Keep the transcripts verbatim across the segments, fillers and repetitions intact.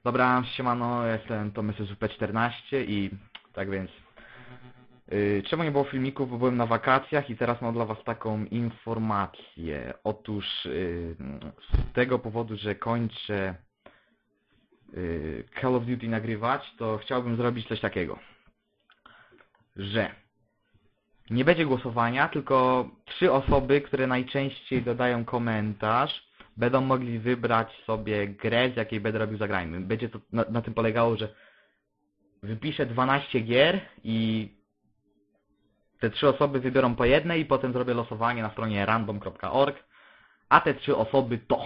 Dobra, siemano, jestem Tomy S P czternaście i tak więc... Yy, czemu nie było filmików, bo byłem na wakacjach i teraz mam dla was taką informację. Otóż yy, z tego powodu, że kończę yy, Call of Duty nagrywać, to chciałbym zrobić coś takiego. Że nie będzie głosowania, tylko trzy osoby, które najczęściej dodają komentarz, będą mogli wybrać sobie grę, z jakiej będę robił zagrajmy. Będzie to na, na tym polegało, że wypiszę dwanaście gier i te trzy osoby wybiorą po jednej i potem zrobię losowanie na stronie random kropka org, a te trzy osoby to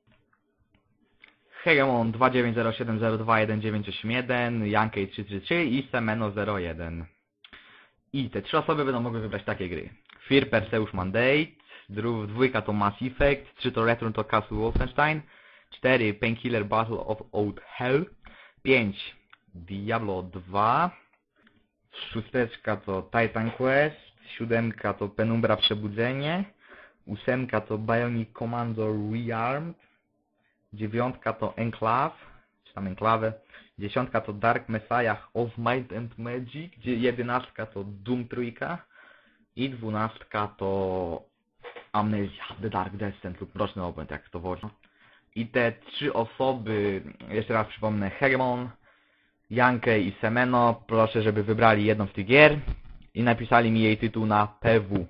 Hegemon dwa dziewięć zero siedem zero dwa jeden dziewięć osiem jeden, Yankee trzy trzy trzy i Semeno zero jeden. I te trzy osoby będą mogły wybrać takie gry. Fear Perseus Mandate, dwójka to Mass Effect, trzy to Return to Castle Wolfenstein, cztery Painkiller Battle of Old Hell, pięć Diablo dwa, szósteczka to Titan Quest, siódemka to Penumbra Przebudzenie, ósemka to Bionic Commando Rearmed, dziewiątka to Enclave, czy tam Enclave, dziesiątka to Dark Messiah of Might and Magic, jedenastka to Doom trójka i dwunastka to Amnesia, The Dark Descent lub Mroczny Obłęd, jak to wozi. I te trzy osoby, jeszcze raz przypomnę, Hegemon, Yankee i Semeno, proszę, żeby wybrali jedną z tych gier i napisali mi jej tytuł na P W.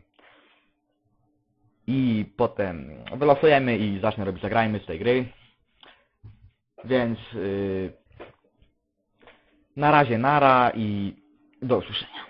I potem wylosujemy i zacznę robić zagrajmy z tej gry. Więc yy, na razie nara i do usłyszenia.